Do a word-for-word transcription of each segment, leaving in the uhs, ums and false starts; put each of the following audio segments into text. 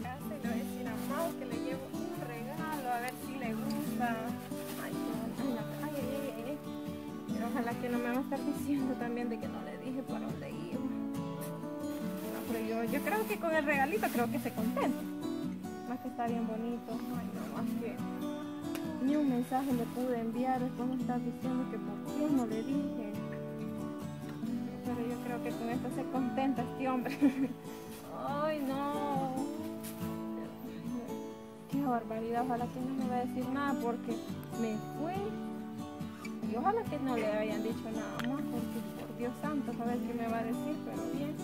casa y le voy a decir a Mau que le llevo un regalo, a ver si le gusta. Ay, no, ay, ay, ay, ay, ay. Pero ojalá que no me va a estar diciendo también de que no le dije para dónde iba. No, pero yo, yo creo que con el regalito creo que se contenta. Más que está bien bonito. Ay, no, más que ni un mensaje le pude enviar. Después me está diciendo que por qué no le dije. Pero yo creo que con esto se contenta este hombre. Ay, no. Qué barbaridad. Ojalá que no me va a decir nada porque me fui. Y ojalá que no le hayan dicho nada más porque por Dios santo, a ver qué me va a decir, pero bien.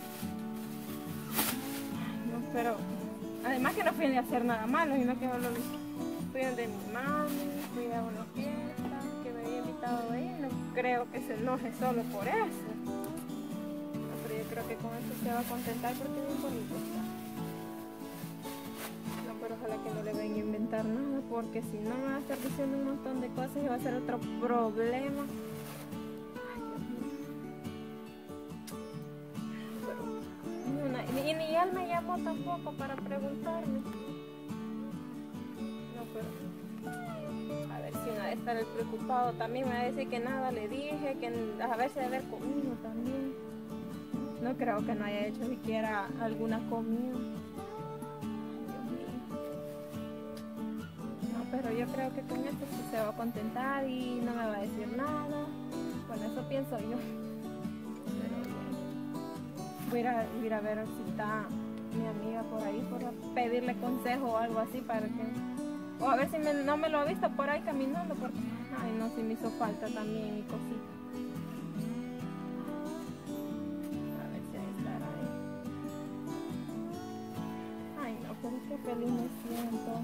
No, pero además que no fui a hacer nada malo, sino que solo fui donde mi mami, fui a una fiesta que me había invitado a ir. No creo que se enoje solo por eso. No, pero yo creo que con esto se va a contentar porque es bien bonito está. No, pero ojalá que no le vayan a inventar nada, porque si no me va a estar diciendo un montón de cosas y va a ser otro problema. Ay, Dios mío. Pero, una, y, y ni él me llamó tampoco para preguntarme. No, pero a ver si una de estar el preocupado también me va a decir que nada le dije, que a ver si debe haber comido también. No creo que no haya hecho siquiera alguna comida. Pero yo creo que con esto sí se va a contentar y no me va a decir nada. Bueno, eso pienso yo. Pero bueno, voy a ir a, voy a, ir a ver si está mi amiga por ahí, por pedirle consejo o algo así para que... O a ver si me, no me lo ha visto por ahí caminando, porque... Ay, no, si me hizo falta también mi cosita. A ver si ahí estará ahí. Ay, no, pero qué feliz me siento.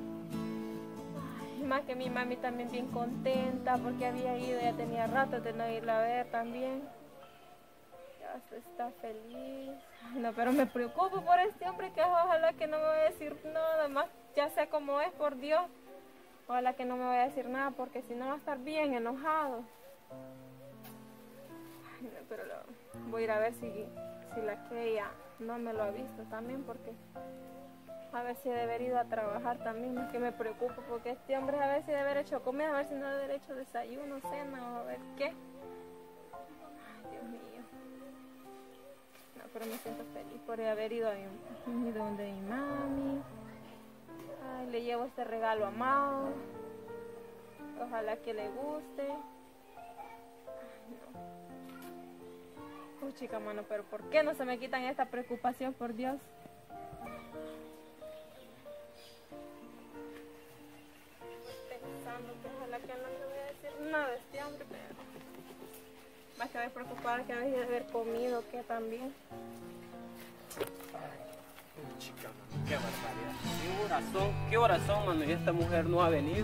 Más que mi mami también bien contenta porque había ido, ya tenía rato de no irla a ver también. Ya está feliz. No, pero me preocupo por este hombre que ojalá que no me vaya a decir nada más, ya sé cómo es, por Dios. Ojalá que no me vaya a decir nada porque si no va a estar bien enojado. Ay, no, pero lo, voy a ir a ver si, si la que ella no me lo ha visto también porque... A ver si he de haber ido a trabajar también, es que me preocupo porque este hombre a ver si debe haber hecho comida, a ver si no debe haber hecho desayuno, cena o a ver qué. Ay, Dios mío. No, pero me siento feliz por haber ido, a mi, ido donde mi mami. Ay, le llevo este regalo a Mau. Ojalá que le guste. Ay, no. Uy, chica, mano, pero ¿por qué no se me quitan esta preocupación, por Dios? Ojalá que no me voy a decir nada de este hombre, pero más que me preocupar que había de haber comido, que también. Ay, chica, mano, qué barbaridad. ¿Qué horas son? ¿Qué horas son, mano? Y esta mujer no ha venido.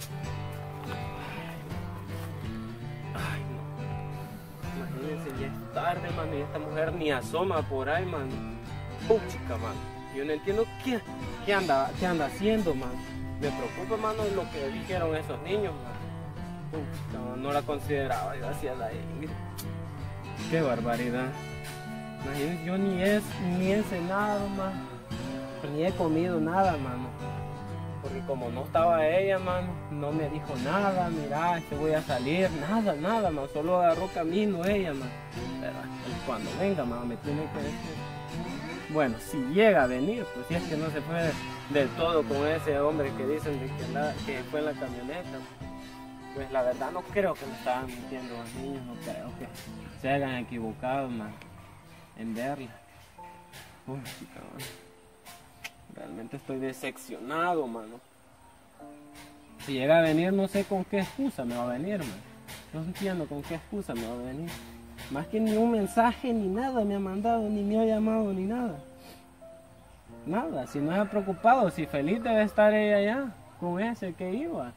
Ay, no. Imagínense, ya es tarde, mano, y esta mujer ni asoma por ahí, mano. Uy, chica, mano. Yo no entiendo qué, qué, anda, qué anda haciendo, mano. Me preocupa, mano, lo que dijeron esos niños, mano. Uf, no, no la consideraba yo hacia la Ingrid. Qué barbaridad. Imagínense, yo ni, es, ni he cenado, mano. Ni he comido nada, mano. Porque como no estaba ella, mano, no me dijo nada. Mira, que voy a salir. Nada, nada, mano. Solo agarró camino ella, mano. Pero cuando venga, mano, me tiene que decir. Bueno, si llega a venir, pues si es que no se fue del todo con ese hombre que dicen de que, la, que fue en la camioneta, pues la verdad no creo que me estaban mintiendo los niños, no creo que se hayan equivocado, man, en verla. Uy, chica, man. Realmente estoy decepcionado, mano. Si llega a venir, no sé con qué excusa me va a venir, man. No entiendo con qué excusa me va a venir. Más que ni un mensaje ni nada me ha mandado, ni me ha llamado ni nada. Nada, si no se ha preocupado, si feliz debe estar ella allá, con ese que iba.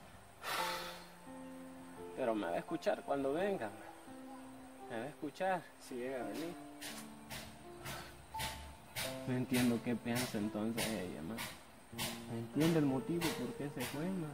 Pero me va a escuchar cuando venga. Me va a escuchar si llega a venir. No entiendo qué piensa entonces ella, man. No entiendo el motivo por qué se fue, man.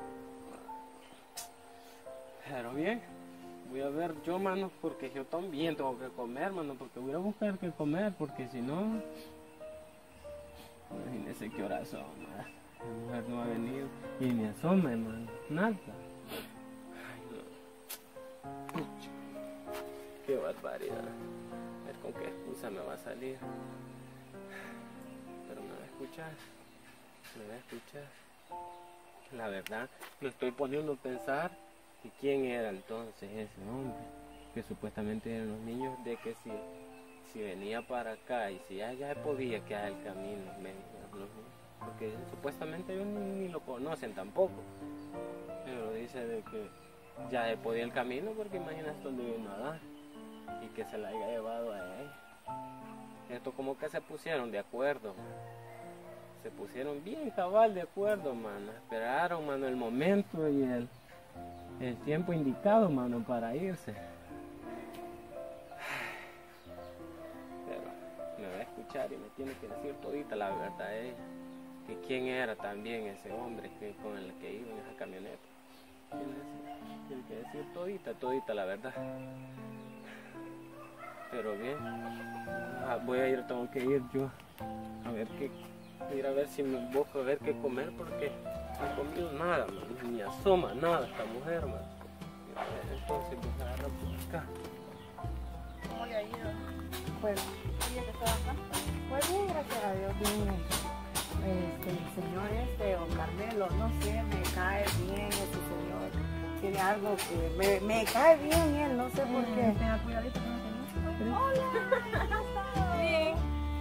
Pero bien. Voy a ver yo, mano, porque yo también tengo que comer, mano, porque voy a buscar qué comer, porque si no, sé qué horas son, man. La mujer no ha venido y ni asoma, hermano. Nada. Ay, no. Pucha. Qué barbaridad. A ver con qué excusa me va a salir. Pero me va a escuchar. Me va a escuchar. La verdad, me estoy poniendo a pensar que quién era entonces ese hombre. Que supuestamente eran los niños, de que si, si venía para acá y si ya, ya podía quedar el camino. Me, los, porque supuestamente ellos ni, ni lo conocen tampoco. Pero dice de que ya se podía el camino porque imagínate donde vino a dar. Y que se la haya llevado a él. Esto como que se pusieron de acuerdo, man. Se pusieron bien cabal de acuerdo, mano. Esperaron, mano, el momento y el, el tiempo indicado, mano, para irse. Pero me va a escuchar y me tiene que decir todita la verdad ella. Que quién era también ese hombre que, con el que iba en esa camioneta. Tiene que decir todita, todita la verdad. Pero bien, ah, voy a ir, tengo que ir yo a ver qué, ir a ver si me busco a ver qué comer porque no he comido nada, man, ni asoma nada esta mujer, man. Entonces voy a agarrar por acá. ¿Cómo le ha ido? Pues, el día que estaba acá. Pues bien, gracias a Dios, bien. Este, el señor este, don Carmelo, no sé, me cae bien ese señor. Tiene algo que me, me cae bien él, no sé por qué. Tenga cuidadito con lo que no. Hola. Bien.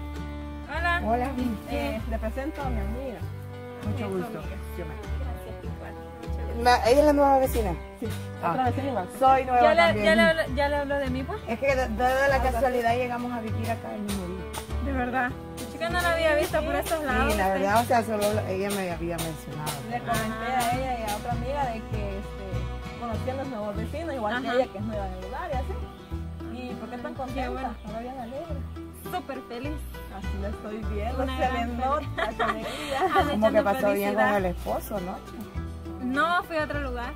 Hola. Hola, Eh, le presento a mi amiga. mucho Es gusto. amiga. Gracias, igual. La- ¿Ella es la nueva vecina? Sí. Ah. Otra vecina igual. Soy nueva ¿Ya le, también. ya, le, hablo- ¿Ya le habló de mí, pues? Es que de, de la casualidad llegamos a vivir acá el mismo día. De verdad. La chica no la había visto por estos lados. Sí, la verdad, o sea, solo ella me había mencionado. Le comenté a ella y a otra amiga de que este, conocían los nuevos vecinos, igual Ajá. que ella, que es nueva en el lugar y así. ¿Y por qué tan contenta? bueno. Ahora bien alegre. Súper feliz. Así la estoy viendo, Una se le gran nota esa alegría. Ah, le Como que echando pasó bien con felicidad. el esposo, ¿no? No, fui a otro lugar.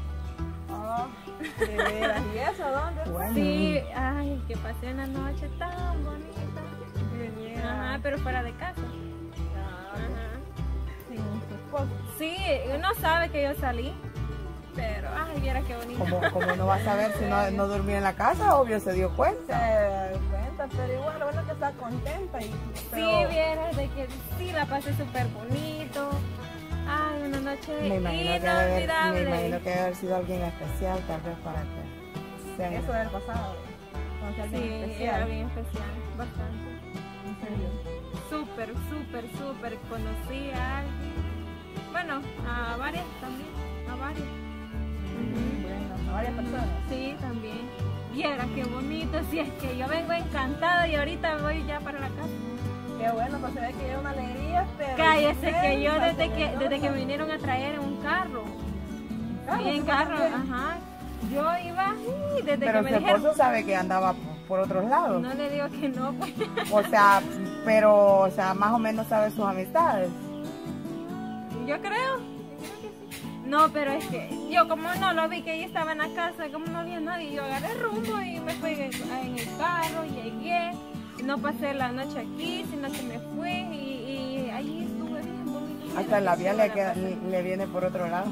Oh, de veras. ¿Y eso dónde? Bueno. Sí, ay, que pasé una noche tan bonita. De veras. Ajá, pero fuera de casa. Ah, Ajá. sin su esposo. Sí, uno sabe que yo salí, pero ay, viera qué bonito. Como, como no va a saber si no, no durmió en la casa, obvio se dio Se cuenta. da cuenta, pero igual, lo bueno es que está contenta. Y, Sí, pero, vieras de que sí la pasé súper bonito. Ay, una noche Me imagino, que debe haber, me inolvidable. imagino que debe haber sido alguien especial, tal vez para que sea. eso del pasado. Conocí a alguien Sí, especial. era bien especial, bastante. En serio. Súper, súper, súper. Conocí a alguien. Bueno, a varias también, a varias. Bueno, a varias personas. Sí, también. Viera qué bonito, si es que yo vengo encantada y ahorita voy ya para la casa. Qué bueno, pues se ve que es una alegría, pero... Cállese que yo inmensa, desde que señora. desde que me vinieron a traer en un carro. Carro, Sí, en ¿sí carro, también? ajá. Yo iba y desde Pero que me su dijeron. esposo sabe que andaba por, por otros lados. No le digo que no, pues. O sea, pero, o sea, más o menos sabe sus amistades. Yo creo. yo creo que sí. No, pero es que yo como no lo vi que ella estaba en la casa, como no había nadie, yo agarré rumbo y me fui en, en el carro, llegué, no pasé la noche aquí, sino que me fui y, y ahí estuve bien bonito. Hasta la vía le, queda- pasé. le viene por otro lado.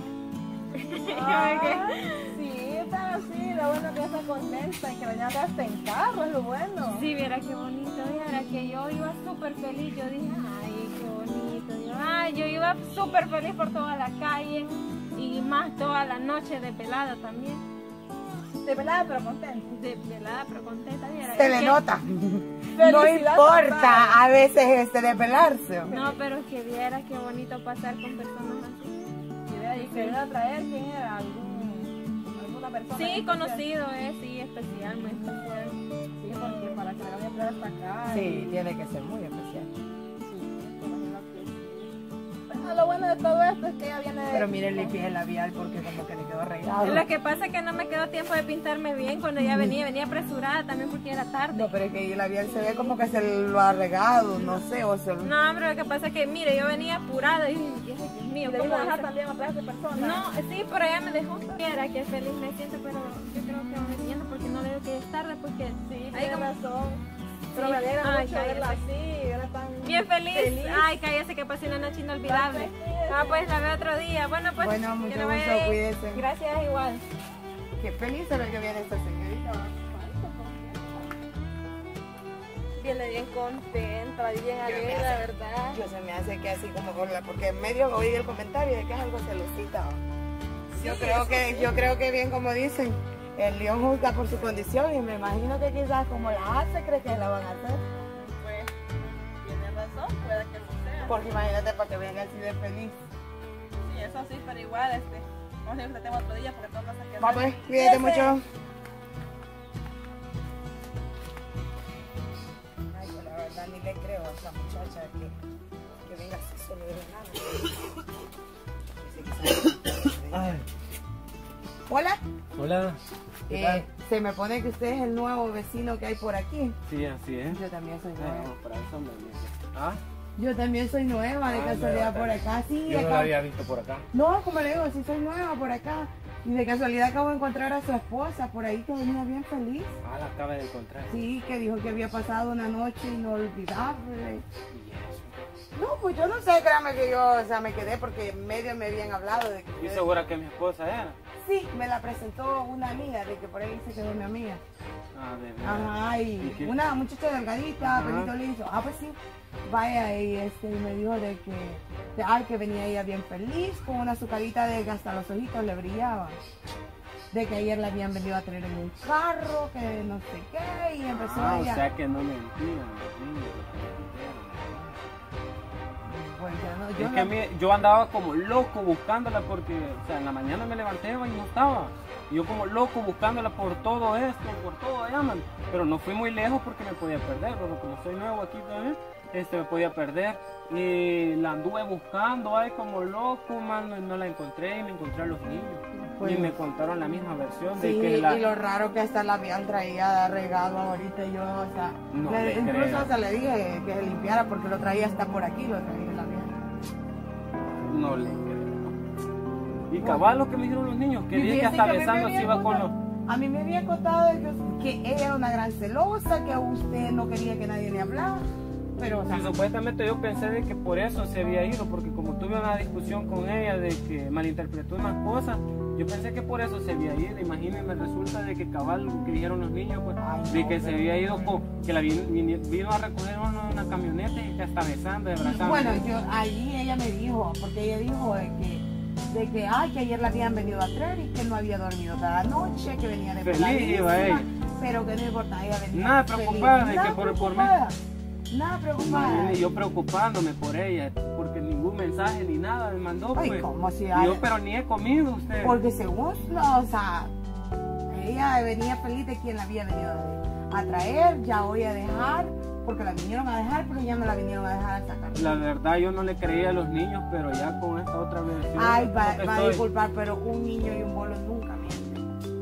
Ah, sí, pero sí, lo bueno es que ella está contenta y que la niña está en carro, es lo bueno. Sí, viera qué bonito, viera que yo iba súper feliz, yo dije, ay, qué bonito, yo, ay, yo iba súper feliz por toda la calle y más toda la noche desvelada también, De verdad, pero contenta. desvelada pero contenta, viera. Se es le que- nota. No Felicidad importa total. a veces este desvelarse. No, pero es que viera qué bonito pasar con personas así. Y vea, y quería traer quién era, algún, alguna persona. Sí, especial. conocido, eh, sí, especial, muy especial. Sí, porque para que la vaya a traer hasta acá. Sí, y- tiene que ser muy especial. Sí, me imagino que sí. Bueno, lo bueno de todo esto es que ella viene de... Pero mire, limpie el labial porque como que le quedó arreglado. Lo que pasa es que no me quedó tiempo de pintarme bien cuando ya venía, venía apresurada también porque era tarde. No, pero es que el labial se ve como que se lo ha regado, no sé, o se lo... No, hombre, lo que pasa es que, mire, yo venía apurada y dije, Dios mío, Y le ¿cómo vino a dejar hacer? también a traer de personas. No, sí, pero ella me dejó. Viera que feliz me siento, pero yo creo que me siento porque no le digo que es tarde, porque Sí, ahí tiene como, razón. Pero me alegra Ay, mucho cállese. verla así, era tan Bien feliz. Ay, cállese que pasé una noche inolvidable. Ah, pues la veo otro día. Bueno, pues. Bueno, mucho que le vaya gusto, bien. cuídese. Gracias, igual. Qué feliz se ve que viene esta señorita. Viene bien contenta, bien Yo alegre, me la hace- verdad. Yo se me hace que así como con la, porque en medio oí el comentario de que es algo celosita. Yo Sí, creo eso que, sí. yo creo que bien como dicen, el león juzga por su condición y me imagino que quizás como la hace, cree que la van a hacer. Pues, tiene razón, puede que sí sea. Porque imagínate para que venga así de feliz. Sí, eso sí, pero igual, este. Vamos a ir que tengo otro día porque tengo cosas que Va hacer. pues, cuídate mucho. Ay, yo la verdad ni le creo a esa muchacha que, que venga así solo de la nada. Dice que sabe. Ay, Hola, hola. ¿Qué eh, tal? se me pone que usted es el nuevo vecino que hay por aquí. Sí, así es. Yo también soy nueva. No, para eso me dice. ¿Ah? Yo también soy nueva, de Ah, casualidad nueva, por acá. Sí, Yo no acá- la había visto por acá. No, como le digo, sí soy nueva por acá. Y de casualidad acabo de encontrar a su esposa por ahí que venía bien feliz. Ah, la acaba de encontrar. Sí, que dijo que había pasado una noche inolvidable. Y eso. No, pues yo no sé, créame que yo, o sea, me quedé porque en medio me habían hablado de que... ¿Y segura que mi esposa era? Sí, me la presentó una amiga, de que por ahí se quedó mi amiga. Ah, de verdad. Ajá, y ¿Y qué? una muchacha delgadita, Ajá. pelito liso. Ah, pues sí. Vaya, y este, y me dijo de que, de, ay, que venía ella bien feliz, con una azucarita de que hasta los ojitos le brillaban. De que ayer la habían venido a traer en un carro, que no sé qué, y empezó Ah, o ella. sea que no mentían los niños. Pues ya no, yo Es no- que a mí, yo andaba como loco buscándola porque, o sea, en la mañana me levanté y no estaba. Y yo como loco buscándola por todo esto, por todo allá, man. Pero no fui muy lejos porque me podía perder, pero como soy nuevo aquí también, este, me podía perder. Y la anduve buscando ahí como loco, man, no, no la encontré y me encontré a los niños. Pues- y me contaron la misma versión Sí, de que la... y lo raro que hasta la habían traído de regalo ahorita yo, o sea, No le- le incluso creo. hasta le dije que se limpiara porque lo traía hasta por aquí, lo traía la vieja. No le creo. Y cabal lo que me dijeron los niños, que Y dije que fíjese hasta que a mí me besando se había iba con los... contado- A mí me había contado de que, que ella era una gran celosa, que usted no quería que nadie le hablara. Pero, o sea, Sí, supuestamente yo pensé de que por eso se había ido, porque como tuve una discusión con ella de que malinterpretó unas cosas, yo pensé que por eso se había ido. Imagínense, resulta de que cabal, lo que dijeron los niños, pues, Ay, no, de que se pero- había ido con, que la vino, vino- vino a recoger una, una camioneta y que hasta besando, abrazando. bueno, yo ahí ella me dijo, porque ella dijo de que, de que, ay, que ayer la habían venido a traer y que no había dormido toda la noche, que venía de Feliz peladísima, iba ella. pero que no importa, ella venía Nada feliz. preocupada de Nada que por- por mí. preocupada, Nada preocupada. Imagínense, yo preocupándome por ella, porque ningún mensaje ni nada me mandó, Ay, pues. ¿cómo si Y hay- yo, pero ni he comido usted. Porque según, no, o sea, ella venía feliz de quien la había venido a traer, ya voy a dejar, porque la vinieron a dejar, pero ya no la vinieron a dejar a sacar. La verdad yo no le creía a los niños, pero ya con esta otra versión. Ay, va, creo que va a estoy- disculpar, pero un niño y un bolo nunca mienten.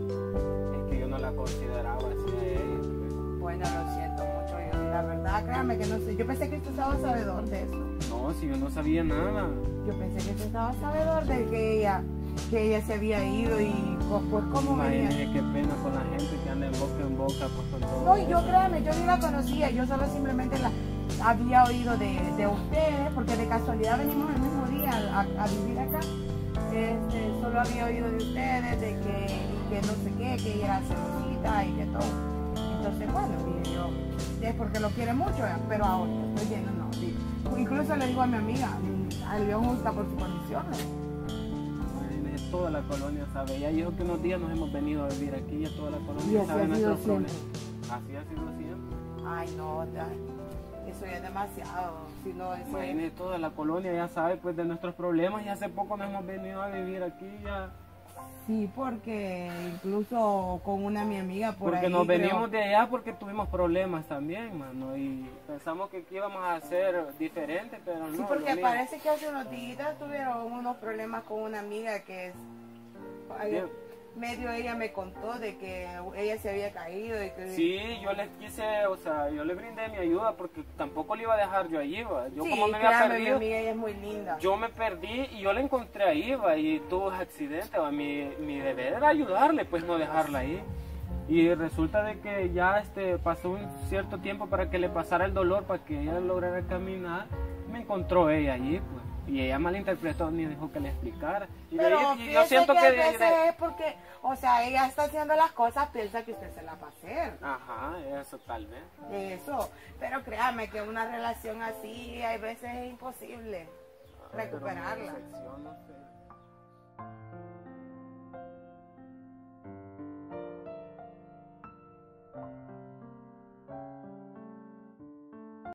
Es que yo no la consideraba así a ella. Pues. Bueno, lo siento mucho, yo, la verdad, créame que no sé, yo pensé que usted estaba sabedor de eso. No, si yo no sabía nada. Yo pensé que usted estaba sabedor de que ella, que ella se había ido y pues, pues cómo venía. Imagínese qué pena con la gente que anda en boca en boca, pues con todo. No, y yo créeme, yo ni la conocía, yo solo simplemente la había oído de, de ustedes, porque de casualidad venimos el mismo día a, a vivir acá. Este, solo había oído de ustedes, de que, y que no sé qué, que ella era celosita y que todo. Entonces, bueno, dije yo, es porque lo quiere mucho, ¿eh? Pero ahora estoy viendo, no, sí. Incluso le digo a mi amiga, al león gusta por sus condiciones. Imagínese, toda la colonia sabe. Ya dijo que unos días nos hemos venido a vivir aquí, ya toda la Y colonia así sabe ha sido nuestros siempre. problemas. Así ha sido siempre. Ay, no, ya, eso ya es demasiado. Si no, eso es- Imagínese, toda la colonia ya sabe pues de nuestros problemas y hace poco nos hemos venido a vivir aquí ya. Sí, porque incluso con una mi amiga por Porque ahí. nos creo- venimos de allá porque tuvimos problemas también, mano, y pensamos que aquí íbamos a hacer diferente, pero no. Sí, porque lo mismo. parece que hace unos días tuvieron unos problemas con una amiga que es. Bien. Medio ella me contó de que ella se había caído y que. Sí, yo les quise, o sea, yo le brindé mi ayuda porque tampoco le iba a dejar yo allí, va. Yo Sí, como me había créame, mi perdido, amiga ella es muy linda. yo me perdí y yo la encontré ahí, va, y tuvo ese accidente, va. Mi, mi deber era ayudarle, pues no dejarla ahí. Y resulta de que ya este, pasó un cierto tiempo para que le pasara el dolor, para que ella lograra caminar. Me encontró ella allí, pues. Y ella malinterpretó, ni dijo que le explicara. Y Pero yo, yo fíjese siento que, que... a de- veces de- es porque, o sea, ella está haciendo las cosas, piensa que usted se las va a hacer. Ajá, eso tal vez. Eso. Pero créame que una relación así, hay veces es imposible Pero me recuperarla. decepciono, sí.